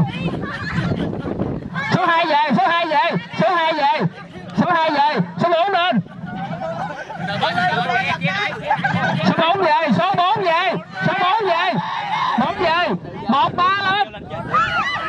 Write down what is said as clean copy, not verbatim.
Số 2 về, số 2 về, số 2 về, số 2 về, số 4 lên. Số 4 về, số 4 về, số 4 về. 4 về. 1-3 lên.